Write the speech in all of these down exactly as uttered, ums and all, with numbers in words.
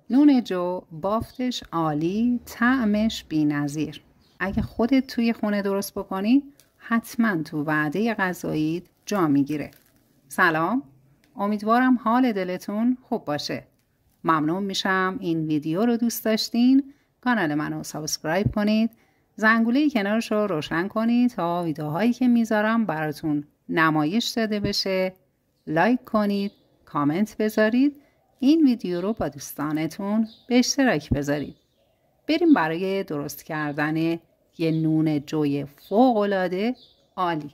نون جو بافتش عالی، طعمش بی‌نظیر. اگه خودت توی خونه درست بکنی حتما تو وعده غذاییت جا میگیره. سلام، امیدوارم حال دلتون خوب باشه. ممنون میشم این ویدیو رو دوست داشتین. کانال منو سابسکرایب کنید، زنگوله کنارش رو روشن کنید تا ویدیوهایی که میذارم براتون نمایش داده بشه. لایک کنید، کامنت بذارید، این ویدیو رو با دوستانتون به اشتراک بذارید. بریم برای درست کردن یه نون جوی فوق‌العاده عالی.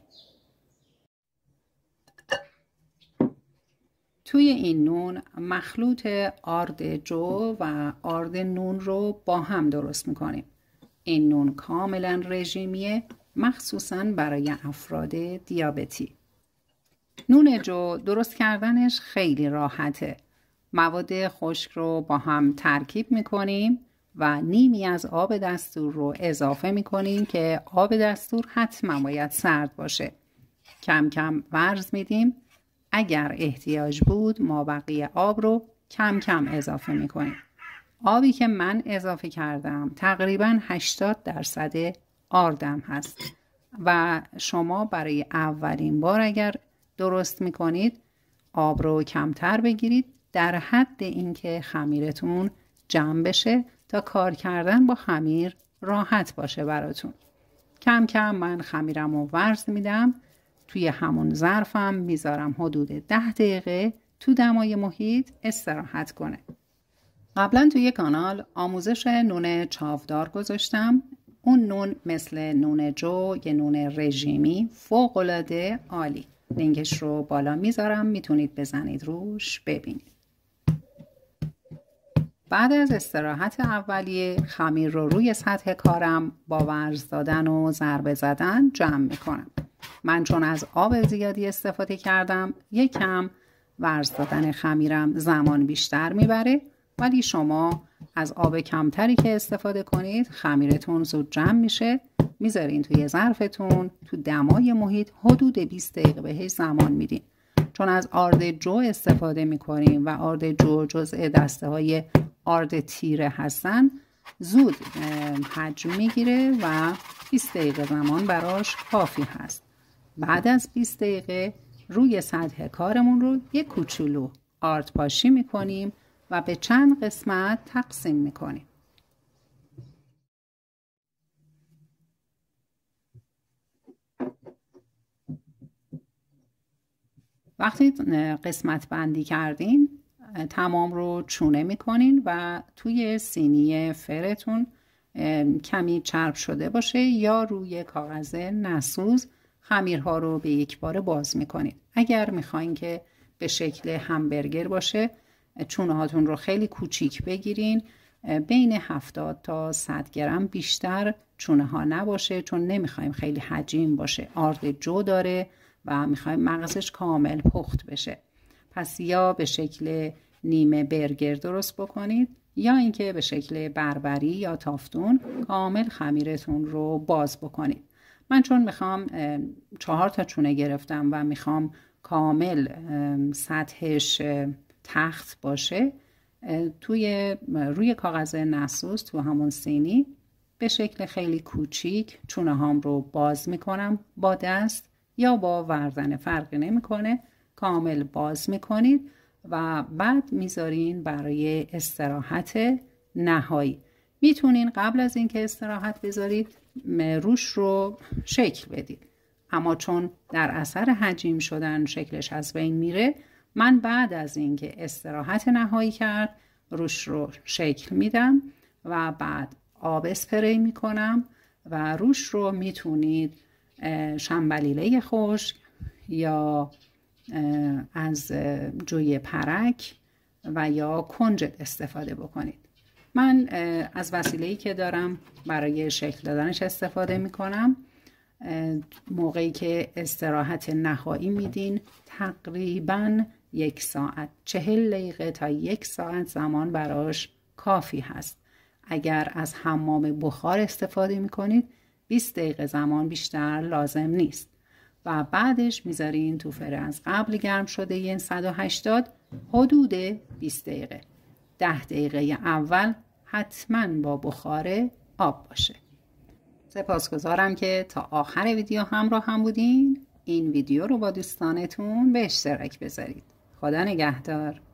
توی این نون مخلوط آرد جو و آرد نون رو با هم درست میکنیم. این نون کاملا رژیمیه، مخصوصاً برای افراد دیابتی. نون جو درست کردنش خیلی راحته. مواد خشک رو با هم ترکیب میکنیم و نیمی از آب دستور رو اضافه میکنیم که آب دستور حتما باید سرد باشه. کم کم ورز میدیم. اگر احتیاج بود ما بقیه آب رو کم کم اضافه میکنیم. آبی که من اضافه کردم تقریباً هشتاد درصد آردم هست و شما برای اولین بار اگر درست میکنید آب رو کمتر بگیرید، در حد اینکه خمیرتون جمع بشه تا کار کردن با خمیر راحت باشه براتون. کم کم من خمیرم رو ورز میدم. توی همون ظرفم میذارم حدود ده دقیقه تو دمای محیط استراحت کنه. قبلا توی کانال آموزش نون چاودار گذاشتم. اون نون مثل نون جو، یه نون رژیمی فوق‌العاده عالی. لینکش رو بالا میذارم، میتونید بزنید روش ببینید. بعد از استراحت اولیه خمیر رو روی سطح کارم با ورز دادن و ضربه زدن جمع میکنم. من چون از آب زیادی استفاده کردم یکم ورز دادن خمیرم زمان بیشتر میبره، ولی شما از آب کمتری که استفاده کنید خمیرتون زود جمع میشه. میذارین توی ظرفتون تو دمای محیط حدود بیست دقیقه بهش زمان میدین. چون از آرد جو استفاده میکنیم و آرد جو جزء دسته های آرد تیره هستن، زود حجم میگیره و بیست دقیقه زمان براش کافی هست. بعد از بیست دقیقه روی سطح کارمون رو یک کوچولو آرد پاشی میکنیم و به چند قسمت تقسیم میکنیم. وقتی قسمت بندی کردین تمام رو چونه میکنین و توی سینی فرتون کمی چرب شده باشه یا روی کاغذ نسوز خمیرها رو به یک بار باز میکنید. اگر میخواین که به شکل همبرگر باشه چونه هاتون رو خیلی کوچیک بگیرین، بین هفتاد تا صد گرم بیشتر چونه ها نباشه، چون نمیخوایم خیلی حجیم باشه. آرد جو داره و میخوایم مغزش کامل پخت بشه. پس یا به شکل نیمه برگر درست بکنید یا اینکه به شکل بربری یا تافتون کامل خمیرتون رو باز بکنید. من چون میخوام چهار تا چونه گرفتم و میخوام کامل سطحش تخت باشه، توی روی کاغذ نسوز تو همون سینی به شکل خیلی کوچیک چونه هام رو باز میکنم با دست یا با وردن، فرقی نمیکنه. کامل باز میکنید و بعد میذارین برای استراحت نهایی. میتونین قبل از اینکه استراحت بذارید روش رو شکل بدید، اما چون در اثر حجیم شدن شکلش از بین میره، من بعد از اینکه استراحت نهایی کرد روش رو شکل میدم و بعد آب اسپری میکنم و روش رو میتونید شنبلیله خشک یا از جوی پرک و یا کنجد استفاده بکنید. من از وسیله‌ای که دارم برای شکل دادنش استفاده میکنم. موقعی که استراحت نهایی میدین تقریباً یک ساعت، چهل دقیقه تا یک ساعت زمان براش کافی هست. اگر از حمام بخار استفاده میکنید بیست دقیقه زمان بیشتر لازم نیست و بعدش میذارین تو فره از قبل گرم شده یه صد و هشتاد حدود بیست دقیقه. ده دقیقه اول حتما با بخار آب باشه. سپاسگزارم که تا آخر ویدیو همراه هم بودین. این ویدیو رو با دوستانتون به اشتراک بذارید. خدا نگهدار.